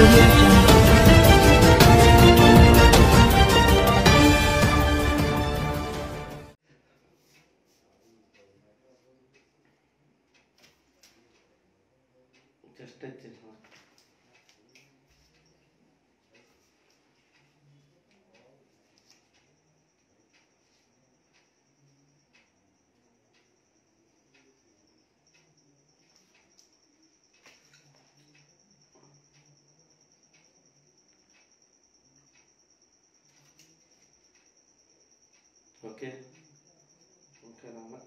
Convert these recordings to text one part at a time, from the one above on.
Audio Jungle. Okay okay నాన్న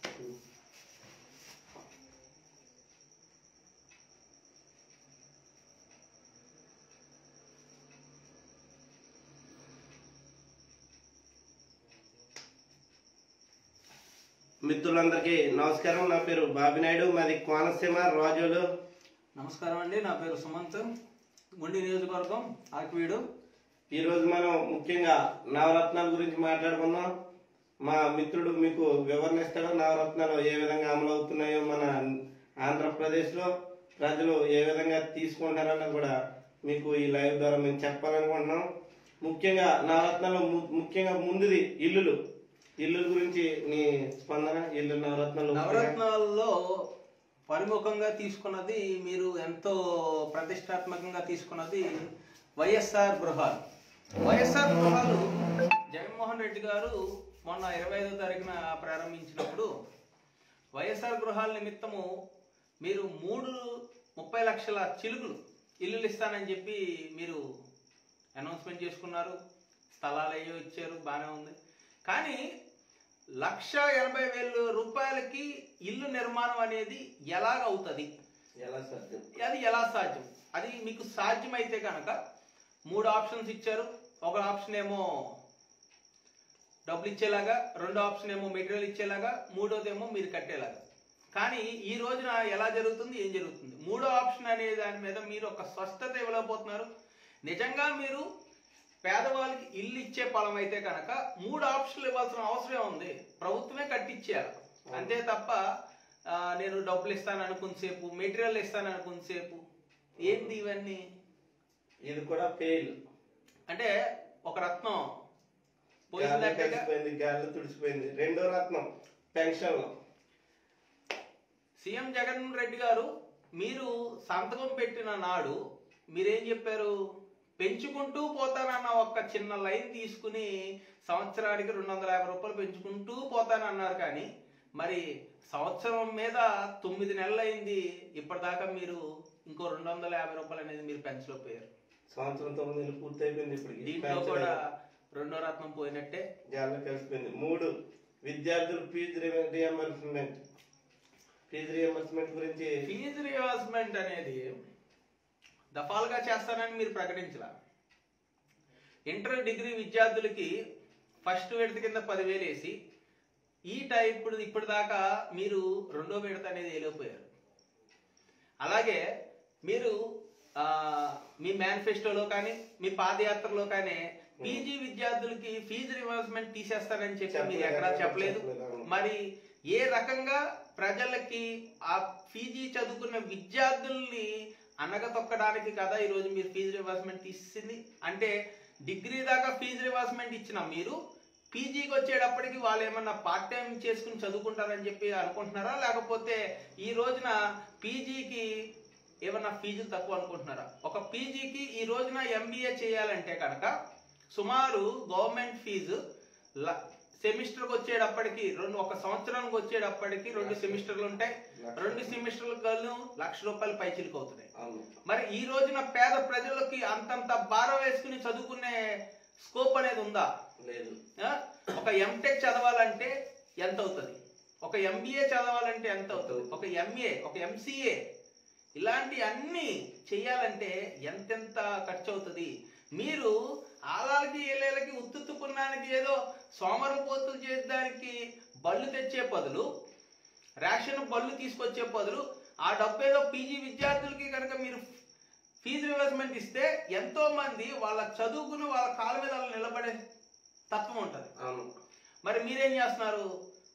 మిత్రులందరికీ నమస్కారం. నా పేరు బాబినాయుడు, మాది కోనసీమ రాజోలు. నమస్కారం అండి, నా పేరు సుమంత్, గుండి నియోజకవర్గం ఆకివీడు. ఈరోజు మనం ముఖ్యంగా నవరత్నాల గురించి మాట్లాడుకుందాం. మా మిత్రుడు మీకు వివరణ ఇస్తాడు. నవరత్నాలు ఏ విధంగా అమలు అవుతున్నాయో, మన ఆంధ్రప్రదేశ్లో ప్రజలు ఏ విధంగా తీసుకుంటారన్నది కూడా మీకు ఈ లైవ్ ద్వారా మేము చెప్పాలనుకుంటున్నాం. ముఖ్యంగా నవరత్నాలు ముఖ్యంగా ముందుది ఇల్లుల గురించి నీ స్పందన. ఇల్లు నవరత్నాల్లో పరిముఖంగా తీసుకున్నది, మీరు ఎంతో ప్రతిష్టాత్మకంగా తీసుకున్నది వైఎస్ఆర్ గృహాలు. వైఎస్ఆర్ గృహాలు జగన్మోహన్ రెడ్డి గారు మొన్న 25వ తారీఖున ప్రారంభించినప్పుడు వైఎస్ఆర్ గృహాల నిమిత్తము మీరు 30 లక్షల చిలుకులు ఇల్లులు ఇస్తానని చెప్పి మీరు అనౌన్స్మెంట్ చేసుకున్నారు. స్థలాలు అయ్యో ఇచ్చారు, బాగానే ఉంది. కానీ 1,80,000 రూపాయలకి ఇల్లు నిర్మాణం అనేది ఎలాగవుతుంది? అది ఎలా సాధ్యం? అది మీకు సాధ్యమైతే కనుక 3 ఆప్షన్స్ ఇచ్చారు. ఒక ఆప్షన్ ఏమో డబ్బులు ఇచ్చేలాగా, రెండో ఆప్షన్ ఏమో మెటీరియల్ ఇచ్చేలాగా, మూడోదేమో మీరు కట్టేలాగా. కానీ ఈ రోజున ఎలా జరుగుతుంది, ఏం జరుగుతుంది? మూడో ఆప్షన్ అనే దాని మీద మీరు ఒక స్పష్టత ఇవ్వలేకపోతున్నారు. నిజంగా మీరు పేదవాళ్ళకి ఇల్లు ఇచ్చే ఫలం అయితే కనుక 3 ఆప్షన్లు ఇవ్వాల్సిన అవసరం ఉంది. ప్రభుత్వమే కట్టించేయాలి అంతే తప్ప నేను డబ్బులు ఇస్తాను అనుకునేసేపు, మెటీరియల్ ఇస్తాను అనుకునేసేపు ఏంటి ఇవన్నీ? ఇది కూడా ఫెయిల్. అంటే ఒక రత్నం తుడిచిపోయింది. రెండో రత్నం పెన్షన్. సీఎం జగన్ రెడ్డి గారు మీరు సంతకం పెట్టిన నాడు మీరేం చెప్పారు? పెంచుకుంటూ పోతానన్న ఒక చిన్న లైన్ తీసుకుని సంవత్సరానికి 250 రూపాయలు పెంచుకుంటూ పోతానన్నారు. కానీ మరి సంవత్సరం మీద 9 నెలలు అయింది, ఇప్పటిదాకా మీరు ఇంకో 250 రూపాయలు అనేది మీరు పెంచలేకపోయారు. సంవత్సరం 9 నెలలు పూర్తి అయిపోయింది. ఇప్పుడు దీంట్లో కూడా రెండో రత్నం పోయినట్టే, జాల కలిసిపోయింది. 3 విద్యార్థులు ఫీజు రియంబర్స్మెంట్ గురించి. ఫీజు రియంబర్స్మెంట్ అనేది దఫాలుగా చేస్తానని మీరు ప్రకటించలా. ఇంటర్ డిగ్రీ విద్యార్థులకి ఫస్ట్ విడత కింద 10,000 వేసి ఇప్పుడు దాకా మీరు రెండో విడత అనేది వేయలేకపోయారు. అలాగే మీరు మీ మేనిఫెస్టోలో కానీ మీ పాదయాత్రలో కానీ పీజీ విద్యార్థులకి ఫీజు రియంబర్స్మెంట్ తీసేస్తారని చెప్పి మీరు ఎక్కడా చెప్పలేదు. మరి ఏ రకంగా ప్రజలకి ఆ పీజీ చదువుకున్న విద్యార్థుల్ని అనగతొక్కడానికి కదా ఈరోజు మీరు ఫీజు రియంబర్స్మెంట్ తీసింది? అంటే డిగ్రీ దాకా ఫీజు రియంబర్స్మెంట్ ఇచ్చిన మీరు పీజీకి వచ్చేటప్పటికి వాళ్ళు ఏమన్నా పార్ట్ టైం చేసుకుని చదువుకుంటారని చెప్పి అనుకుంటున్నారా? లేకపోతే ఈ రోజున పీజీకి ఏమన్నా ఫీజులు తక్కువ అనుకుంటున్నారా? ఒక పీజీకి ఈ రోజున ఎంబీఏ చేయాలంటే కనుక సుమారు గవర్నమెంట్ ఫీజు సెమిస్టర్కి వచ్చేటప్పటికి ఒక సంవత్సరానికి వచ్చేటప్పటికి 2 సెమిస్టర్లు ఉంటాయి. 2 సెమిస్టర్లకు ₹1,00,000 పైచిలకు అవుతున్నాయి. మరి ఈ రోజున పేద ప్రజలకి అంతంత భారం వేసుకుని చదువుకునే స్కోప్ అనేది ఉందా? లేదు. ఒక ఎంటెక్ చదవాలంటే ఎంత అవుతుంది? ఒక ఎంబీఏ చదవాలంటే ఎంత అవుతుంది? ఒక ఎంఏ, ఒక ఎంసీఏ ఇలాంటి అన్ని చెయ్యాలంటే ఎంతెంత ఖర్చు అవుతుంది? మీరు ఆలాలకి ఏళ్ళకి ఉత్తుకున్నానికి ఏదో సోమరపోతులు చేసేదానికి బళ్ళు తెచ్చే బదులు, రేషన్ బళ్ళు తీసుకొచ్చే బదులు ఆ డబ్బు ఏదో పీజీ విద్యార్థులకి కనుక మీరు ఫీజు రియంబర్స్మెంట్ ఇస్తే ఎంతో మంది వాళ్ళ చదువుకుని వాళ్ళ కాళ్ళ మీద నిలబడే తత్వం ఉంటుంది. మరి మీరేం చేస్తున్నారు?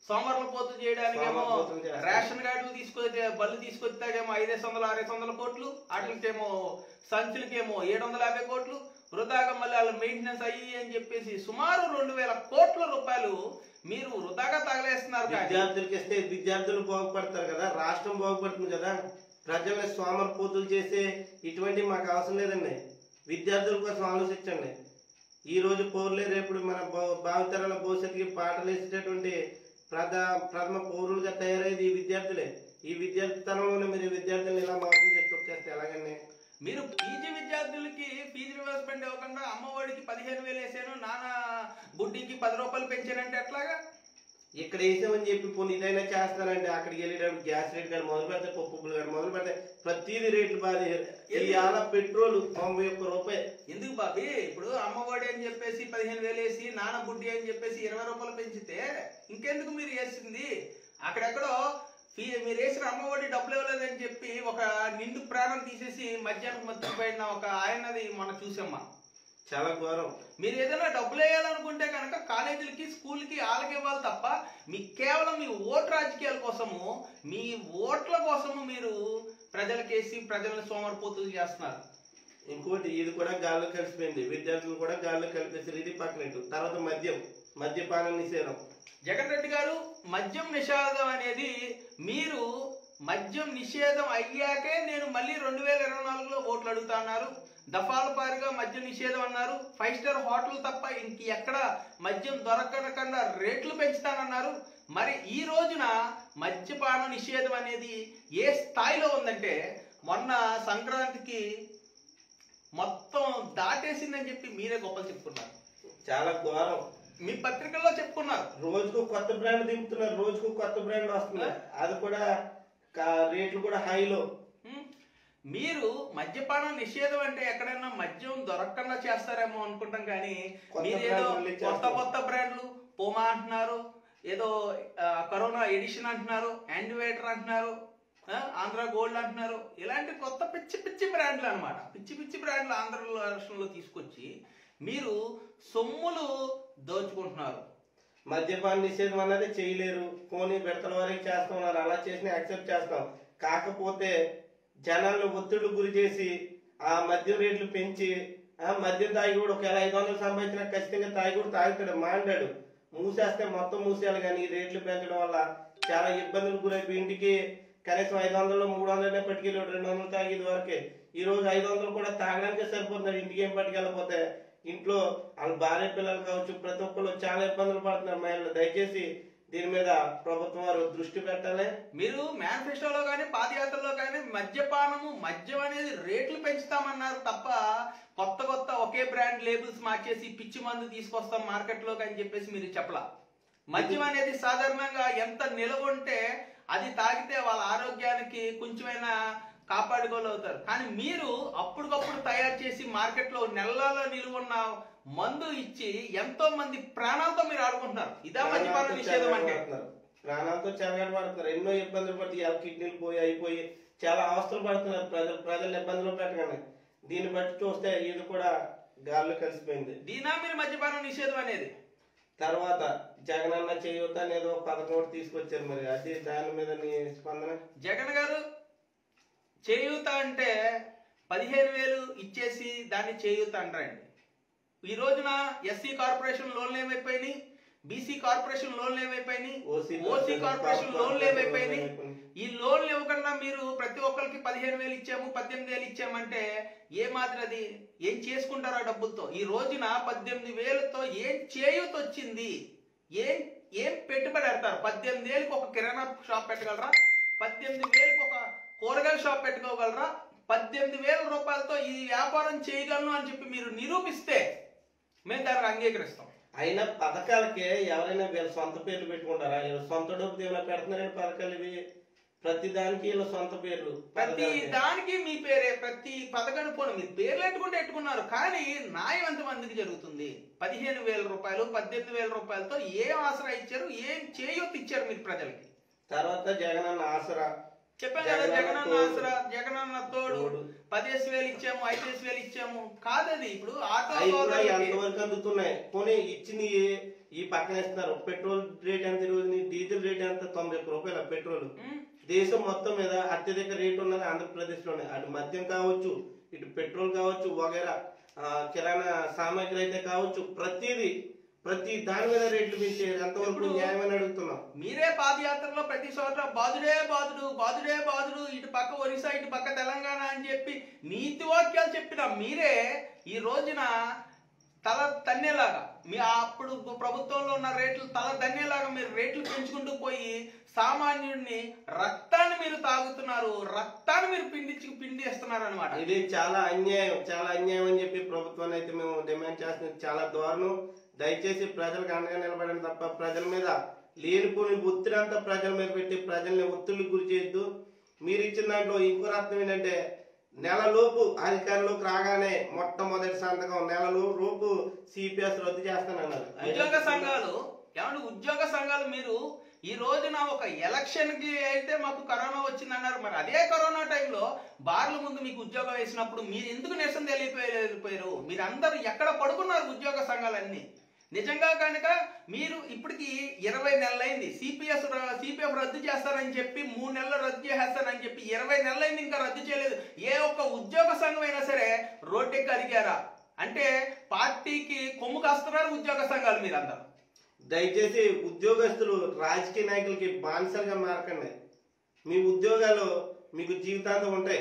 సోమర్లపోతు చేయడానికేమో సోమరిపోతులు చేస్తారు. రేషన్ కార్డులు తీసుకొచ్చే బళ్ళు తీసుకొచ్చాకేమో 500 600 కోట్లు, వాటికేమో సంచులకేమో 750 కోట్లు, వృధాగా మళ్ళీ వాళ్ళ మెయింటెనెన్స్ అయ్యి అని చెప్పేసి సుమారు 2000 కోట్ల రూపాయలు మీరు వృధాగా తగలేస్తున్నారు. విద్యార్థులకి ఇస్తే విద్యార్థులు బాగుపడతారు కదా, రాష్ట్రం బాగుపడుతుంది కదా. ప్రజల్ని సోమరిపోతులు చేసే ఇటువంటి మాకు అవసరం లేదండి. విద్యార్థుల కోసం ఆలోచించండి. ఈ రోజు పౌరులే రేపు మన భావితరాల భవిష్యత్తుకి పాటలు వేసేటటువంటి ప్రథమ పౌరులుగా తయారయ్యేది ఈ విద్యార్థులే. ఈ విద్యార్థితనంలోనే మీరు విద్యార్థులను ఇలా మోసం చేసి తొక్కేస్తే ఎలాగండి? మీరు పీజీ విద్యార్థులకి ఫీజు రివర్స్మెంట్ ఇవ్వకుండా అమ్మఒడికి 15,000 వేసాను, నాన్న బుడ్డికి 10 రూపాయలు పెంచానంటే ఎట్లాగా? ఇక్కడ వేసామని చెప్పి పోనీ ఇదైనా చేస్తానండి. అక్కడికి వెళ్ళేటప్పుడు గ్యాస్ రేట్ కాదు మొదలు పెడితే, పప్పులు కాదు మొదలు పెడితే ప్రతిదీ రేట్లు బాగా. ఇవాళ పెట్రోల్ 91 రూపాయలు. ఎందుకు బాబీ? ఇప్పుడు అమ్మఒడి అని చెప్పేసి 15,000 వేసి, నాన్న బుడ్డి అని చెప్పేసి 20 రూపాయలు పెంచితే ఇంకెందుకు మీరు వేసింది? అక్కడెక్కడో మీరు వేసిన అమ్మఒడి డబ్బులు ఇవ్వలేదని చెప్పి ఒక నిండు ప్రాణం తీసేసి మధ్యాహ్నం మర్చిపోయిన ఒక ఆయనది మనం చూసామ్మా. చాలా ఘోరం. మీరు ఏదైనా డబ్బులు వేయాలనుకుంటే కనుక కాలేజీలకి స్కూల్కి వాళ్ళకి ఇవ్వాలి తప్ప మీకు కేవలం మీ ఓటు రాజకీయాల కోసము, మీ ఓట్ల కోసము మీరు ప్రజలకేసి ప్రజలను సోమరిపోతులు చేస్తున్నారు. ఇంకోటి ఇది కూడా గాల్లో కలిసిపోయింది. విద్యార్థులు కూడా గాల్లో కలిపేసారు. ఇది పక్కనట్టు. తర్వాత మద్యపానం నిషేధం. జగన్ రెడ్డి గారు, మద్యం నిషేధం అనేది మీరు మద్యం నిషేధం అయ్యాకే నేను మళ్ళీ 2024లో ఓట్లు అడుగుతా అన్నారు. దఫాల పారిగా మద్యం నిషేధం అన్నారు. 5 స్టార్ హోటల్ తప్ప ఇంక ఎక్కడ మద్యం దొరకకుండా రేట్లు పెంచుతానన్నారు. మరి ఈ రోజున మద్యపాన నిషేధం అనేది ఏ స్థాయిలో ఉందంటే మొన్న సంక్రాంతికి మొత్తం దాటేసిందని చెప్పి మీరే గొప్పలు చెప్పుకున్నారు. చాలా ఘోరం. మీ పత్రికల్లో చెప్పుకున్నారు. రోజుకు కొత్త బ్రాండ్ దింపుతున్నారు, రోజుకు కొత్త బ్రాండ్ వస్తున్నారు. అది కూడా రేట్లు కూడా హైలో. మీరు మద్యపానం నిషేధం అంటే ఎక్కడైనా మద్యం దొరకకుండా చేస్తారేమో అనుకుంటాం, కానీ మీరేదో కొత్త బ్రాండ్లు పోమా అంటున్నారు, ఏదో కరోనా ఎడిషన్ అంటున్నారు, యాంటీవైటర్ అంటున్నారు, ఆంధ్ర గోల్డ్ అంటున్నారు. ఇలాంటి కొత్త పిచ్చి బ్రాండ్లు అనమాట. పిచ్చి బ్రాండ్లు ఆంధ్ర రాష్ట్రంలో తీసుకొచ్చి మీరు సొమ్ములు దోచుకుంటున్నారు. మద్యపాన నిషేధం అన్నది చేయలేరు. పోనీ విడతల వరకు చేస్తున్నారు. అలా చేసిన యాక్సెప్ట్ చేస్తాం. కాకపోతే జనాలను ఒత్తిడి గురి చేసి ఆ మద్యం రేట్లు పెంచి మద్యం తాగి కూడా ఒకవేళ 500 సంపాదించినా ఖచ్చితంగా తాగి కూడా తాగుతాడు, మాండాడు. మూసేస్తే మొత్తం మూసేయాలి. కానీ ఈ రేట్లు పెంచడం వల్ల చాలా ఇబ్బందులు గురైపోయి ఇంటికి కనీసం 500లో 300 పట్టుకెళ్ళి 200 తాగేది వరకే. ఈ రోజు 500 కూడా తాగడానికే సరిపోతున్నారు. ఇంటికి ఏం పట్టుకెళ్ళకపోతే ఇంట్లో వాళ్ళ భార్య పిల్లలు కావచ్చు, ప్రతి ఒక్కరు చాలా ఇబ్బందులు పడుతున్నారు మహిళలు. దయచేసి దీని మీద ప్రభుత్వం వారు దృష్టి పెట్టాలి. మీరు మేనిఫెస్టోలో కానీ పాదయాత్రలో కానీ మద్యం అనేది రేట్లు పెంచుతామన్నారు తప్ప కొత్త ఒకే బ్రాండ్ లేబుల్స్ మార్చేసి పిచ్చి మందు తీసుకొస్తాం మార్కెట్లోకి అని చెప్పేసి మీరు చెప్పలా. మద్యం అనేది సాధారణంగా ఎంత నిలవ ఉంటే అది తాగితే వాళ్ళ ఆరోగ్యానికి కొంచెమైనా కాపాడుకోగలుగుతారు. కానీ మీరు అప్పటికప్పుడు తయారు చేసి మార్కెట్లో నెలల్లో నిలువున్న మందు ఇచ్చి ఎంతో మంది ప్రాణాలతో మీరు ఆడుకుంటున్నారు. ఇదా మద్యపాన నిషేధం అంటే? ప్రాణాలతో చెలగాట పడుతున్నారు. ఎన్నో ఇబ్బందులు పడుతుంది. కిడ్నీలు పోయి అయిపోయి చాలా అవస్థలు పడుతున్నారు ప్రజలు ఇబ్బందులు పెట్టగానే. దీన్ని బట్టి చూస్తే ఇది కూడా గాల్లో కలిసిపోయింది. దీనా మీరు మద్యపాన నిషేధం అనేది? తర్వాత జగనన్న చేయూత అనేది ఒక పథకం తీసుకొచ్చారు. మరి అది దాని మీద నీ స్పందన? జగన్ గారు చేయూత అంటే 15,000 ఇచ్చేసి దాన్ని చేయూత అంటారండి. ఈ రోజున ఎస్సీ కార్పొరేషన్ లోన్లు ఏమైపోయినాయి, బీసీ కార్పొరేషన్ లోన్లు ఏమైపోయినాయి, ఓసీ కార్పొరేషన్ లోన్లు ఏమైపోయినాయి. ఈ లోన్లు ఇవ్వకుండా మీరు ప్రతి ఒక్కరికి 15,000 ఇచ్చాము 18,000 ఇచ్చామంటే ఏ మాదిరి అది? ఏం చేసుకుంటారు ఆ డబ్బులతో? ఈ రోజున 18,000తో ఏం చేయూత వచ్చింది? ఏం పెట్టుబడి పెడతారు? 18,000కి ఒక కిరాణా షాప్ పెట్టగలరా? 18,000కి ఒక కూరగాయల షాప్ పెట్టుకోగలరా? 18,000 రూపాయలతో ఈ వ్యాపారం చేయగలను అని చెప్పి మీరు నిరూపిస్తే మేము దానికి అంగీకరిస్తాం. అయినా పథకాలకే ఎవరైనా వీళ్ళ సొంత పేర్లు పెట్టుకుంటారా? వీళ్ళ సొంత డబ్బు ఏమైనా పెడుతున్నారని పథకాలు ఇవి? ప్రతి దానికి వీళ్ళ సొంత పేర్లు, ప్రతి దానికి మీ పేరే. ప్రతి పథకాన్ని పోను మీరు పేర్లు ఎట్టుకున్నారు, కానీ న్యాయం ఎంతమందికి జరుగుతుంది? 15,000 రూపాయలు 18,000 రూపాయలతో ఏం ఆసరా ఇచ్చారు? ఏం చేయూత ఇచ్చారు మీరు ప్రజలకి? తర్వాత జగనన్న ఆసరా చెప్పాను కదా, జగనన్న ఆసరా, జగనన్న తోడు 10,000 ఇచ్చాము 5,000 ఇచ్చాము కాదది. ఇప్పుడు ఆటో ఎంతవరకు అందుతున్నాయి? పోనీ ఇచ్చింది ఈ పక్కన ఇస్తున్నారు. పెట్రోల్ రేట్ ఎంత ఈరోజు, డీజిల్ రేట్ ఎంత 91 రూపాయలు పెట్రోల్. దేశం మొత్తం మీద అత్యధిక రేటు ఉన్నది ఆంధ్రప్రదేశ్ లోనే. అటు మద్యం కావచ్చు, ఇటు పెట్రోల్ కావచ్చు, వగైరా కిరాణా సామాగ్రి అయితే కావచ్చు, ప్రతి దాని మీద రేట్లు పెంచారు. ఎంతవరకు న్యాయమని అడుగుతున్నాం. మీరే పాదయాత్రలో ప్రతి చోట బాధుడే బాధుడు, ఇటు పక్క ఒరిస్సా, ఇటు పక్క తెలంగాణ అని చెప్పి నీతి వాక్యాలు చెప్పిన మీరే ఈ రోజున తల తన్నేలాగా మీ అప్పుడు ప్రభుత్వంలో ఉన్న రేట్లు తల తన్నేలాగా మీరు రేట్లు పెంచుకుంటూ పోయి సామాన్యుడిని రక్తాన్ని మీరు తాగుతున్నారు, రక్తాన్ని మీరు పిండిస్తున్నారు అనమాట. ఇది చాలా అన్యాయం అని చెప్పి ప్రభుత్వాన్ని అయితే మేము డిమాండ్ చేస్తున్నాం. చాలా దారుణం. దయచేసి ప్రజలకు అండగా నిలబడండి తప్ప ప్రజల మీద లేనిపోని ఒత్తిడి అంతా ప్రజల మీద పెట్టి ప్రజల్ని ఒత్తిడికి గురి చేయొద్దు. మీరు ఇచ్చిన దాంట్లో ఇంకో అర్థం ఏంటంటే, నెలలోపు అధికారంలోకి రాగానే మొట్టమొదటి సంతకం నెలలోపు సిపిఎస్ రద్దు చేస్తానన్నారు. ఉద్యోగ సంఘాలు మీరు ఈ రోజున ఒక ఎలక్షన్ కి అయితే మాకు కరోనా వచ్చిందన్నారు. మరి అదే కరోనా టైంలో బార్ల ముందు మీకు ఉద్యోగం వేసినప్పుడు మీరు ఎందుకు నిరసన తెలియపోయారు? మీరు అందరూ ఎక్కడ పడుకున్నారు ఉద్యోగ సంఘాలన్నీ? నిజంగా కనుక మీరు ఇప్పటికి 20 నెలలైంది. సిపిఎఫ్ రద్దు చేస్తారని చెప్పి 3 నెలలు రద్దు చేస్తారని చెప్పి 20 నెలలైంది, ఇంకా రద్దు చేయలేదు. ఏ ఒక్క ఉద్యోగ సంఘం అయినా సరే రోడ్డెక్కి అడిగారా అంటే పార్టీకి కొమ్ము కాస్తున్నారు ఉద్యోగ సంఘాలు మీరందరూ. దయచేసి ఉద్యోగస్తులు రాజకీయ నాయకులకి బానిసలుగా మారకండి. మీ ఉద్యోగాలు మీకు జీవితాంతం ఉంటాయి.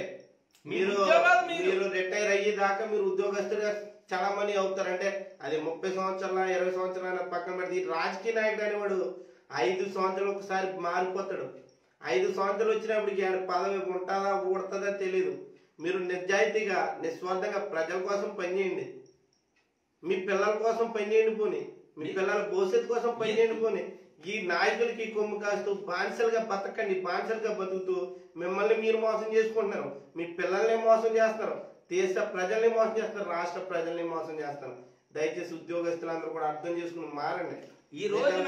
మీరు రిటైర్ అయ్యేదాకా మీరు ఉద్యోగస్తులుగా చాలా మంది అవుతారంటే అది 30 సంవత్సరాల 20 సంవత్సరాల పక్కన పెడితే, రాజకీయ నాయకుడు అనేవాడు 5 సంవత్సరాలు ఒకసారి మారిపోతాడు. 5 సంవత్సరాలు వచ్చినప్పటికి ఆడ పదవి ఉంటుందా ఊడుతుందా తెలియదు. మీరు నిజాయితీగా నిస్వార్థంగా ప్రజల కోసం పనిచేయండి. మీ పిల్లల కోసం పనిచేయండి. పోని మీ పిల్లల భవిష్యత్తు కోసం పనిచేయండి. పోని ఈ నాయకులకి కొమ్ము కాస్తూ బానిసలుగా బతకండి. బానిసలుగా బతుకుతూ మిమ్మల్ని మీరు మోసం చేసుకుంటున్నారు. మీ పిల్లల్ని మోసం చేస్తారు, దేశ ప్రజల్ని మోసం చేస్తారు, రాష్ట్ర ప్రజల్ని మోసం చేస్తారు. దయచేసి ఉద్యోగస్తులందరూ కూడా అర్థం చేసుకుని మారండి. ఈ రోజున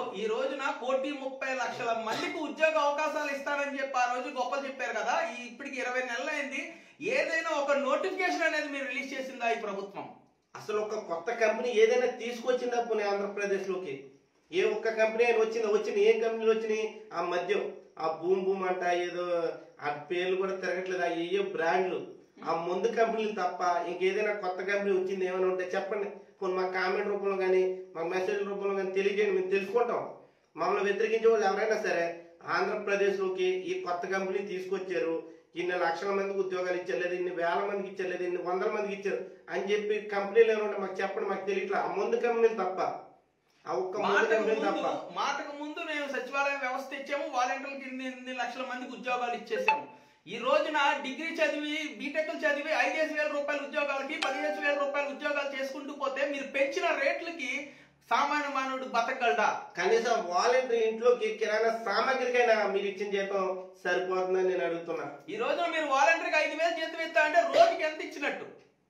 1,30,00,000 మందికి ఉద్యోగ అవకాశాలు ఇస్తారని చెప్పి ఆ రోజు గొప్పలు చెప్పారు కదా. ఇప్పటికి 20 నెలలు అయింది. ఏదైనా ఒక నోటిఫికేషన్ అనేది మీరు రిలీజ్ చేసిందా ఈ ప్రభుత్వం? అసలు ఒక కొత్త కంపెనీ ఏదైనా తీసుకొచ్చిందా పోనీ ఆంధ్రప్రదేశ్ లోకి? ఏ ఒక్క కంపెనీ అయినా వచ్చింది? ఏం కంపెనీలు వచ్చినాయి? ఆ మద్యం, ఆ బూమ్ అంట, ఏదో ఆ పేర్లు కూడా తిరగట్లేదు, ఆ ఏయో బ్రాండ్లు, ఆ ముందు కంపెనీలు తప్ప ఇంకేదైనా కొత్త కంపెనీ వచ్చింది ఏమైనా ఉంటే చెప్పండి. కొన్ని మా కామెంట్ రూపంలో కానీ మా మెసేజ్ రూపంలో కానీ తెలియజేయండి, మేము తెలుసుకుంటాం. మమ్మల్ని వ్యతిరేకించే వాళ్ళు ఎవరైనా సరే ఆంధ్రప్రదేశ్లోకి ఈ కొత్త కంపెనీ తీసుకొచ్చారు, ఇన్ని లక్షల మందికి ఉద్యోగాలు ఇచ్చారు, లేదా ఇన్ని వేల మందికి ఇచ్చారు, లేదా ఇన్ని 100 మందికి ఇచ్చారు అని చెప్పి కంపెనీలు ఏమంటే మాకు చెప్పండి, మాకు తెలియట్లా. ఆ ముందు కంపెనీలు తప్ప, ఆ ఒక్క ముందు కంపెనీ తప్ప. మాటకు ముందు నేను సచివాలయం వ్యవస్థ ఇచ్చాము, వాలంటీర్లకి ఇన్ని లక్షల మందికి ఉద్యోగాలు ఇచ్చేసాము. ఈ రోజున డిగ్రీ చదివి బీటెక్ చదివి 5,000 రూపాయల ఉద్యోగాలకి 15,000 రూపాయల ఉద్యోగాలు చేసుకుంటూ పోతే మీరు పెంచిన రేట్లకి సామాన్య మానవుడు బతకగలడా? కనీసం వాలంటీర్ ఇంట్లోకి కిరాణా సామాగ్రికైనా మీరు ఇచ్చిన జీతం సరిపోతుందని నేను అడుగుతున్నా. ఈ రోజున మీరు వాలంటీర్కి 5,000 జీతం ఇస్తా అంటే రోజుకి ఎంత ఇచ్చినట్టు?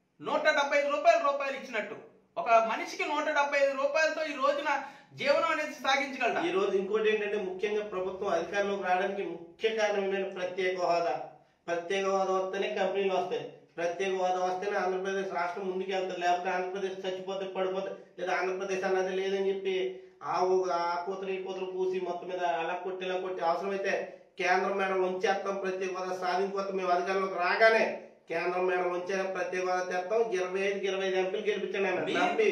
175 రూపాయలు ఇచ్చినట్టు. ఒక మనిషికి 175 రూపాయలతో ఈ రోజున జీవనం అనేది సాగించగలరా? ఈ రోజు ఇంకోటి ఏంటంటే, ముఖ్యంగా ప్రభుత్వం అధికారంలోకి రావడానికి ముఖ్య కారణం ఏంటంటే ప్రత్యేక హోదా వస్తేనే కంపెనీలు వస్తాయి. ప్రత్యేక హోదా వస్తేనే ఆంధ్రప్రదేశ్ రాష్ట్రం ముందుకు వెళ్తుంది. లేకపోతే ఆంధ్రప్రదేశ్ చచ్చిపోతే పడిపోతే, లేదా ఆంధ్రప్రదేశ్ అన్నది లేదని చెప్పి ఆ కూతురు ఈ కూతురు పూసి మొత్తం మీద అలా కొట్టి అవసరమైతే కేంద్రం మేడం ఉంచేస్తాం, ప్రత్యేక హోదా సాధించుకోతాం. మేము అధికారంలోకి రాగానే కేంద్రం మేడం ఉంచే ప్రత్యేక హోదా చేస్తాం. 25 ఎంపీలు గెలిపించాను ఆయన నమ్మి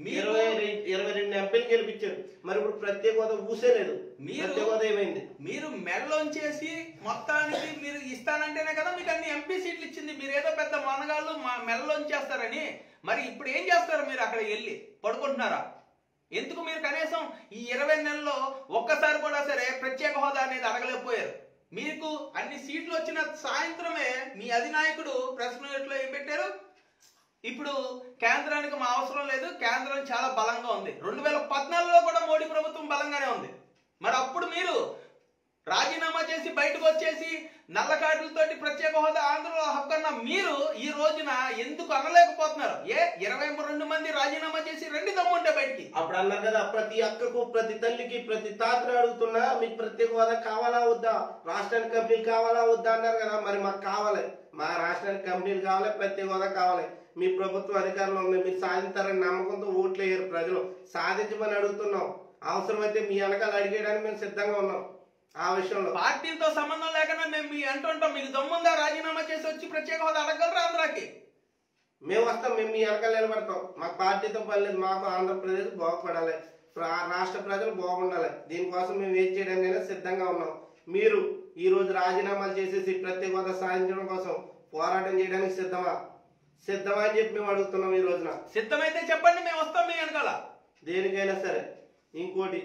22 ఎంపీలు గెలిపించారు. మరి ఇప్పుడు ప్రత్యేక హోదా ఊసేలేదు. ప్రత్యేక హోదా ఏమైంది? మీరు మెడలోంచేసి మొత్తానికి మీరు ఇస్తానంటేనే కదా మీకు అన్ని ఎంపీ సీట్లు ఇచ్చింది. మీరు ఏదో పెద్ద మనగాళ్ళు మా మెడలోంచేస్తారని. మరి ఇప్పుడు ఏం చేస్తారు? మీరు అక్కడ వెళ్ళి పడుకుంటున్నారా? ఎందుకు మీరు కనీసం ఈ 20 నెలల్లో ఒక్కసారి కూడా సరే ప్రత్యేక హోదా అనేది అడగలేకపోయారు? మీకు అన్ని సీట్లు వచ్చిన సాయంత్రమే మీ అధినాయకుడు ప్రెస్ మీట్లో ఏం పెట్టారు? ఇప్పుడు కేంద్రానికి మా అవసరం లేదు, కేంద్రం చాలా బలంగా ఉంది. 2014లో కూడా మోడీ ప్రభుత్వం బలంగానే ఉంది. మరి అప్పుడు మీరు రాజీనామా చేసి బయటకు వచ్చేసి నల్ల కార్డులతోటి ప్రత్యేక హోదా ఆంధ్రలో హక్కన్న మీరు ఈ రోజున ఎందుకు అనలేకపోతున్నారు? 22 మంది రాజీనామా చేసి రండి దమ్ముంటే బయటికి. అప్పుడు అన్నారు కదా, ప్రతి అక్కకు ప్రతి తల్లికి ప్రతి తాతను అడుగుతున్నా మీకు ప్రత్యేక హోదా కావాలా వద్దా, రాష్ట్రానికి కంపెనీలు కావాలా వద్దా అన్నారు కదా. మరి మాకు కావాలి. మా రాష్ట్రానికి కంపెనీలు కావాలి, ప్రత్యేక హోదా కావాలి. మీ ప్రభుత్వం అధికారంలో ఉంది, మీరు సాధిస్తారని నమ్మకంతో ఓట్లు వేయరు ప్రజలు. సాధించమని అడుగుతున్నాం. అవసరమైతే మీ వెనకాల అడిగేయడానికి మేము సిద్ధంగా ఉన్నాం. ఆ విషయంలో పార్టీలతో సంబంధం లేకుండా మేము మీ అంటుంటాం. మీకు దమ్ముందా రాజీనామా చేసి వచ్చి ప్రత్యేక హోదా అడగలరా ఆంధ్రాకి? మేము వస్తాం, మేము మీ వెనకాల నిలబడతాం. మాకు పార్టీతో పని లేదు. మాకు ఆంధ్రప్రదేశ్ బాగుపడాలి, రాష్ట్ర ప్రజలు బాగుండాలి. దీనికోసం మేము ఏం చేయడానికైనా సిద్ధంగా ఉన్నాం. మీరు ఈ రోజు రాజీనామాలు చేసేసి ప్రత్యేక హోదా సాధించడం కోసం పోరాటం చేయడానికి సిద్ధమా అని చెప్పి మేము అడుగుతున్నాం. ఈ రోజున సిద్ధమైతే చెప్పండి, మేము వస్తాం మీ వెనకాల. దేనికైనా సరే. ఇంకోటి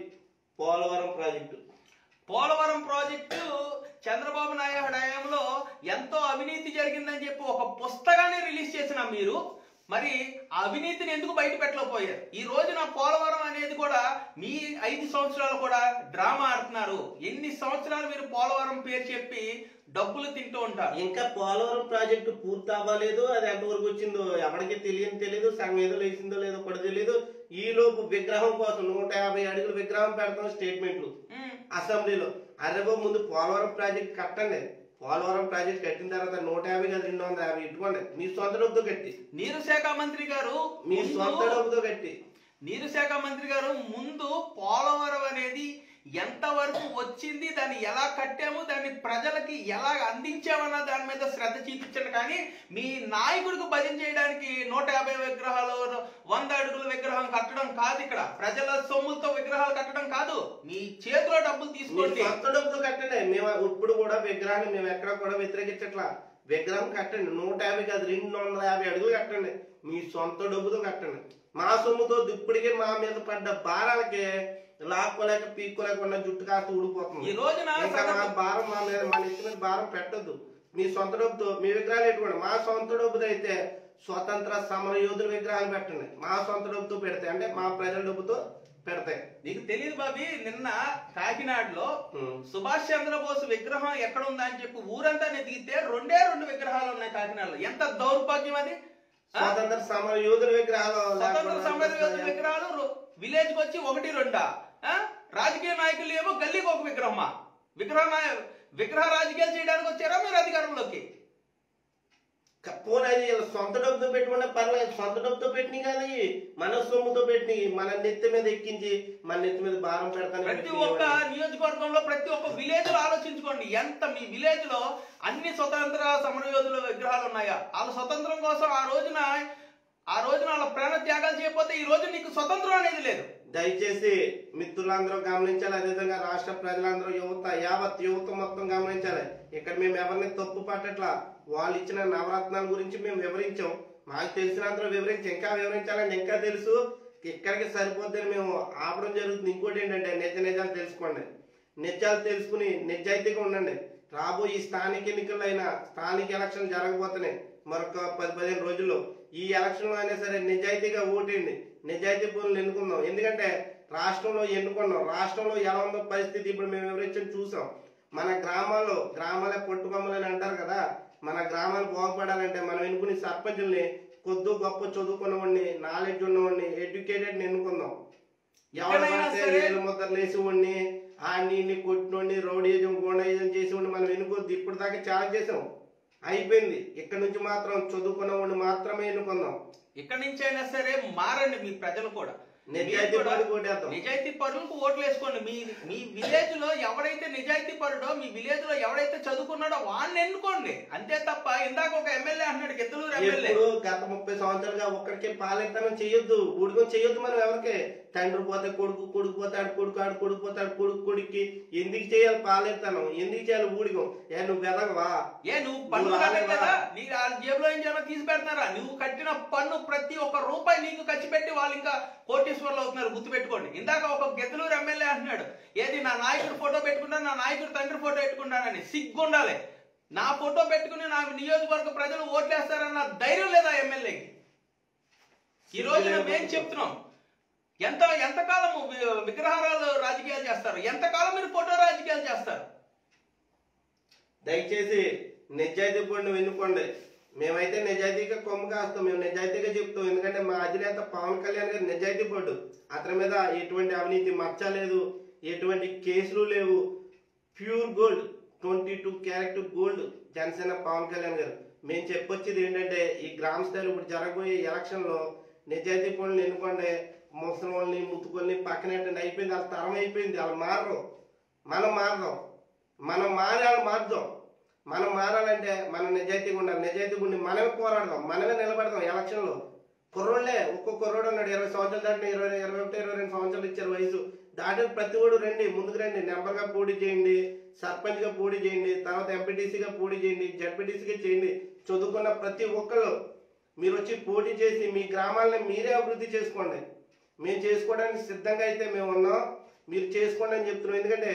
పోలవరం ప్రాజెక్టు చంద్రబాబు నాయుడు హయాంలో ఎంతో అవినీతి జరిగిందని చెప్పి ఒక పుస్తకాన్ని రిలీజ్ చేసిన మీరు మరి ఆ అవినీతిని ఎందుకు బయట పెట్టలేకపోయారు? ఈ రోజున పోలవరం అనేది కూడా మీ 5 సంవత్సరాలు కూడా డ్రామా ఆడుతున్నారు. ఎన్ని సంవత్సరాలు మీరు పోలవరం పేరు చెప్పి డబ్బులు తింటూ ఉంటారు. ఇంకా పోలవరం ప్రాజెక్టు పూర్తి అవ్వలేదు. అది ఎంతవరకు వచ్చిందో ఎవరికి తెలియదు. సగం ఏదో లేచిందో లేదో కూడా తెలియదు. ఈ లోపు విగ్రహం కోసం 150 అడుగుల విగ్రహం పెడతాం స్టేట్మెంట్లు అసెంబ్లీలో. అరే బాబు, ముందు పోలవరం ప్రాజెక్ట్ కట్టండి. పోలవరం ప్రాజెక్ట్ కట్టిన తర్వాత 150 కాదు 250 ఇట్టుకోండి. మీ సొంత డబ్బుతో కట్టి. నీరు శాఖ మంత్రి గారు మీ సొంత డబ్బుతో కట్టి. నీరు శాఖ మంత్రి గారు ముందు పోలవరం అనేది ఎంత వరకు వచ్చింది, దాన్ని ఎలా కట్టాము, దాన్ని ప్రజలకి ఎలా అందించామన్న దాని మీద శ్రద్ధ చూపించండి. కానీ మీ నాయకుడికి భజన చేయడానికి 150 విగ్రహాలు 100 అడుగుల విగ్రహం కట్టడం కాదు. ఇక్కడ ప్రజల సొమ్ములతో విగ్రహాలు కట్టడం కాదు. మీ చేతిలో డబ్బులు తీసుకోండి, సొంత డబ్బుతో కట్టండి. మేము ఇప్పుడు కూడా విగ్రహాన్ని మేము ఎక్కడ కూడా వ్యతిరేకించట్లా. విగ్రహం కట్టండి. 150 కాదు 250 అడుగులు కట్టండి. మీ సొంత డబ్బుతో కట్టండి. మా సొమ్ముతో ఇప్పటికే మా మీద పడ్డ భారాలకే లాక్కోలేక పీక్కోలేకుండా జుట్టు కాస్త ఊడిపోతుంది. ఈ రోజున మా భారం మా నెత్తి మీద భారం పెట్టద్దు. మీ సొంత డబ్బుతో మీ విగ్రహాలు పెట్టుకోండి. మా సొంత డబ్బుతో అయితే స్వతంత్ర సమర యోధుల విగ్రహాలు పెట్టండి. మా సొంత డబ్బుతో పెడితే అంటే మా ప్రజల డబ్బుతో పెడతాయి. నీకు తెలియదు బాబీ, నిన్న కాకినాడలో సుభాష్ చంద్రబోస్ విగ్రహం ఎక్కడ ఉందా అని చెప్పి ఊరంతా నెతికితే 2 విగ్రహాలు ఉన్నాయి కాకినాడలో. ఎంత దౌర్భాగ్యం అది! స్వతంత్ర సమర యోధుల విగ్రహాలు విలేజ్ కి వచ్చి 1-2 రాజకీయ నాయకులు ఏమో గల్లీకి ఒక విగ్రహమా? విగ్రహ రాజకీయాలు చేయడానికి వచ్చారా మీరు అధికారంలోకి? పోనీ సొంత డబ్బుతో పెట్టుకుంటే పర్లేదు. సొంత డబ్బుతో పెట్టినవి కాదు, మన సొమ్ముతో పెట్టినవి. మన నెత్తి మీద ఎక్కించి మన నెత్తి మీద భారం పెడతాను. ప్రతి ఒక్క నియోజకవర్గంలో ప్రతి ఒక్క విలేజ్ లో ఆలోచించుకోండి. ఎంత మీ విలేజ్ లో అన్ని స్వతంత్ర సమరయోధుల విగ్రహాలు ఉన్నాయా? వాళ్ళ స్వతంత్రం కోసం ఆ రోజున వాళ్ళ ప్రాణ త్యాగాలు చేయకపోతే ఈ రోజు నీకు స్వతంత్రం అనేది లేదు. దయచేసి మిత్రులందరూ గమనించాలి. అదేవిధంగా రాష్ట్ర ప్రజలందరూ యావత్ యువత మొత్తం గమనించాలి. ఇక్కడ మేము ఎవరిని తప్పు పట్టట్లా. వాళ్ళు ఇచ్చిన నవరత్నాల గురించి మేము వివరించాం. మాకు తెలిసినంత వివరించాం. ఇంకా వివరించాలని ఇంకా తెలుసు. ఇక్కడికి సరిపోద్దని మేము ఆపడం జరుగుతుంది. ఇంకోటి ఏంటంటే నిజాలు తెలుసుకోండి. నిజాలు తెలుసుకుని నిజాయితీగా ఉండండి. రాబోయే స్థానిక ఎన్నికల్లో అయినా స్థానిక ఎలక్షన్ జరగబోతున్నాయి మరొక 10-15 రోజుల్లో. ఈ ఎలక్షన్ లో అయినా సరే నిజాయితీగా ఓటేయండి. నిజాయితీ పనులు ఎన్నుకుందాం. ఎందుకంటే రాష్ట్రంలో ఎన్నుకున్నాం. రాష్ట్రంలో ఎలా ఉందో పరిస్థితి ఇప్పుడు మేము వివరించి చూసాం. మన గ్రామాలే పొట్టుకొమ్మలని అంటారు కదా. మన గ్రామాలు బాగుపడాలంటే మనం ఎన్నుకునే సర్పంచుల్ని కొద్ది గొప్ప చదువుకున్నవాడిని, నాలెడ్జ్ ఉన్నవాడిని, ఎడ్యుకేటెడ్ ఎన్నుకుందాం. ఎవరు ముద్దరు లేసేవాడిని, ఆడిని కొట్టినోడిని, రౌడీజం గోండాయిజం చేసేవాడిని మనం ఎన్నుకోద్దు. ఇప్పుడు దాకా చాలా చేసాం, అయిపోయింది. ఇక్కడ నుంచి మాత్రం చదువుకున్నవాడిని మాత్రమే ఎన్నుకుందాం. ఇక్కడి నుంచి అయినా సరే మారండి. మీ ప్రజలు కూడా నిజాయితీ పరులకు ఓట్లు వేసుకోండి. మీ విలేజ్ లో ఎవరైతే నిజాయితీ పరుడో, మీ విలేజ్ లో ఎవరైతే చదువుకున్నాడో వాడిని ఎన్నుకోండి. అంతే తప్ప ఇందాక ఒక ఎమ్మెల్యే అన్నాడు, గిద్దలూరు ఎమ్మెల్యే గత 30 సంవత్సరాలుగా ఒక్కడికి పాలెత్తనం చేయొద్దు, ఊడికం చేయొద్దు. మనం ఎవరికి తండ్రి పోతే కొడుకు, కొడుకు పోతాడు కొడుకు, ఆడు కొడుకు పోతాడు కొడుక్కి ఎందుకు చేయాలి పాలెత్తనం? ఎందుకు చేయాలి ఊడికం? నువ్వు వెదగవా? నువ్వు పన్ను కట్టే కదా, నీ జేబులో ఏమైనా తీసి పెడతారా? నువ్వు కట్టిన పన్ను ప్రతి ఒక్క రూపాయి నీకు ఖర్చు పెట్టి వాళ్ళు ఇంకా కోటీశ్వర్లు అవుతున్నారు. గుర్తుపెట్టుకోండి. ఇందాక ఒక గిద్దలూరు ఎమ్మెల్యే అంటున్నాడు, ఏది నా నాయకుడు ఫోటో పెట్టుకుంటాను, నా నాయకుడు తండ్రి ఫోటో పెట్టుకుంటానని. సిగ్గుండాలి. నా ఫోటో పెట్టుకుని నా నియోజకవర్గ ప్రజలు ఓట్లేస్తారన్న ధైర్యం లేదా ఎమ్మెల్యేకి? ఈ రోజున మేము చెప్తున్నాం, ఎంతకాలం విగ్రహాలు రాజకీయాలు చేస్తారు? ఎంతకాలం మీరు ఫోటో రాజకీయాలు చేస్తారు? దయచేసి నిజాయితీ పడి ఎన్నుకోండి. మేమైతే నిజాయితీగా కొమ్ము కాస్తాం. మేము నిజాయితీగా చెప్తాం. ఎందుకంటే మా అధినేత పవన్ కళ్యాణ్ గారు నిజాయితీ పడ్డు. అతని మీద ఎటువంటి అవినీతి మచ్చ లేదు, ఎటువంటి కేసులు లేవు. Pure gold, 22 carat gold Janasena Pawan Kalyan garu. మేము చెప్పొచ్చేది ఏంటంటే ఈ గ్రామ స్థాయిలో ఇప్పుడు జరగబోయే ఎలక్షన్లో నిజాయితీ పనులు ఎన్నుకోండి, ముసలి వాళ్ళని ముత్తుకొని పక్కనట్టండి, అయిపోయింది. వాళ్ళ తరం అయిపోయింది. వాళ్ళు మారరు, మనం మారదాం. మనం మారి వాళ్ళు మార్దాం. మనం మారాలంటే మనం నిజాయితీగా ఉండాలి. నిజాయితీగా ఉండి మనమే పోరాడదాం, మనమే నిలబడదాం. ఎలక్షన్లో కుర్రోళ్ళే, ఒక్కొక్క కుర్రోడు ఉన్నాడు 20 సంవత్సరాలు దాటిన 21, 22 సంవత్సరాలు ఇచ్చారు వయసు దాటిన ప్రతి ఒడు రండి, ముందుకు రండి. నెంబర్గా పోటీ చేయండి, సర్పంచ్గా పోటీ చేయండి, తర్వాత ఎంపీటీసీగా పోటీ చేయండి, జడ్పీటీసీగా చేయండి. చదువుకున్న ప్రతి ఒక్కళ్ళు మీరు వచ్చి పోటీ చేసి మీ గ్రామాలను మీరే అభివృద్ధి చేసుకోండి. మేము చేసుకోవడానికి సిద్ధంగా అయితే మేము ఉన్నాం, మీరు చేసుకోండి అని చెప్తున్నాం. ఎందుకంటే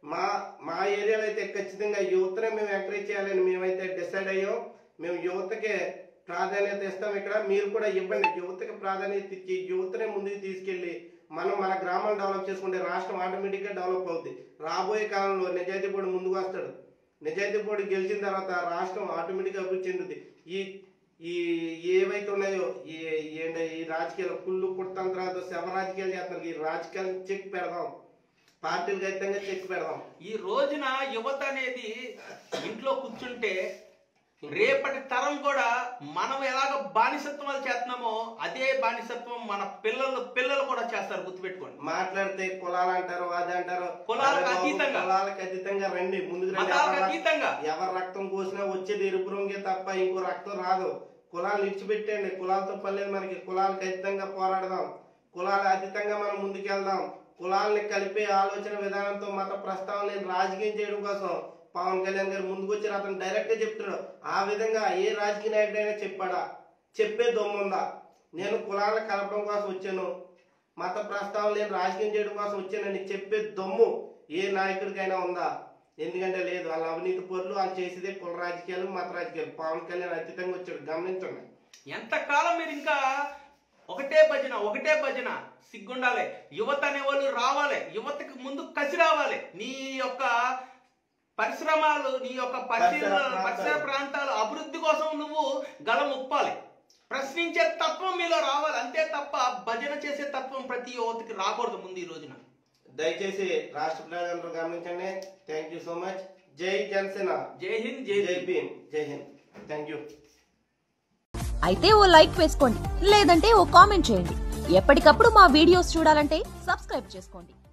మా ఏరియాలో అయితే ఖచ్చితంగా యువతనే మేము ఎంకరేజ్ చేయాలని మేమైతే డిసైడ్ అయ్యాం. మేము యువతకే ప్రాధాన్యత ఇస్తాం. ఇక్కడ మీరు కూడా ఇవ్వండి, యువతకి ప్రాధాన్యత ఇచ్చి యువతనే ముందుకు తీసుకెళ్ళి మనం మన గ్రామాన్ని డెవలప్ చేసుకుంటే రాష్ట్రం ఆటోమేటిక్గా డెవలప్ అవుతుంది. రాబోయే కాలంలో నిజాయితీ బోర్డు ముందుకు వస్తాడు. నిజాయితీ బోర్డు గెలిచిన తర్వాత రాష్ట్రం ఆటోమేటిక్గా అభివృద్ధి చెందుతుంది. ఈ ఏవైతే ఉన్నాయో ఈ రాజకీయాలు కుళ్ళు కుట్తంత్రాలతో శవ రాజకీయాలు చేస్తున్నారు. ఈ రాజకీయాలు చెక్ పెడదాం, పార్టీలు ఖచ్చితంగా చెక్ పెడదాం. ఈ రోజున యువత అనేది ఇంట్లో కూర్చుంటే రేపటి తరం కూడా మనం ఎలాగ బానిసత్వాలు చేస్తున్నామో అదే బానిసత్వం మన పిల్లలు కూడా చేస్తారు. గుర్తుపెట్టుకోండి. మాట్లాడితే కులాలు అంటారు, అది అంటారు. కులాలకు అతీతంగా రండి, ముందుకు రండి. ఎవరు రక్తం కోసినా వచ్చేది ఎరుపు రంగే తప్ప ఇంకో రక్తం రాదు. కులాలు విడిచిపెట్టండి, కులాలతో పర్లేదు మనకి. కులాలు ఖచ్చితంగా పోరాడదాం, కులాలు అతీతంగా మనం ముందుకెళ్దాం. కులాలని కలిపే ఆలోచన విధానంతో మత ప్రస్తావన రాజకీయం చేయడం కోసం పవన్ కళ్యాణ్ గారు ముందుకు వచ్చారు. అతను డైరెక్ట్ గా చెప్తున్నాడు. ఆ విధంగా ఏ రాజకీయ నాయకుడైనా చెప్పాడా? చెప్పే దమ్ముందా? నేను కులాలను కలపడం కోసం వచ్చాను, మత ప్రస్తావన లేని రాజకీయం చేయడం కోసం వచ్చానని చెప్పే దమ్ము ఏ నాయకుడికైనా ఉందా? ఎందుకంటే లేదు. వాళ్ళ అవినీతి పనులు వాళ్ళు చేసేదే కుల రాజకీయాలు, మత రాజకీయాలు. పవన్ కళ్యాణ్ అతీతంగా వచ్చాడు, గమనించండి. ఎంతకాలం మీరు ఇంకా ఒకటే భజన సిగ్గుండాలి. యువత అనేవాళ్ళు రావాలి, యువతకి ముందు కసి రావాలి. నీ యొక్క పరిశ్రమలు, నీ యొక్క పరిసర ప్రాంతాల అభివృద్ధి కోసం నువ్వు గలముప్పాలి. ప్రశ్నించే తత్వం మీలో రావాలి, అంతే తప్ప భజన చేసే తత్వం ప్రతి యువతకి రాకూడదు ముందు ఈ రోజున. దయచేసి రాష్ట్ర ప్రజలందరూ గమనించండి. Thank you so much. జై జనసేన, జై హింద్, జై భీమ్, జై హింద్. Thank you. అయితే ఓ లైక్ వేసుకోండి, లేదంటే ఓ కామెంట్ చేయండి. ఎప్పటికప్పుడు మా వీడియోస్ చూడాలంటే సబ్స్క్రైబ్ చేసుకోండి.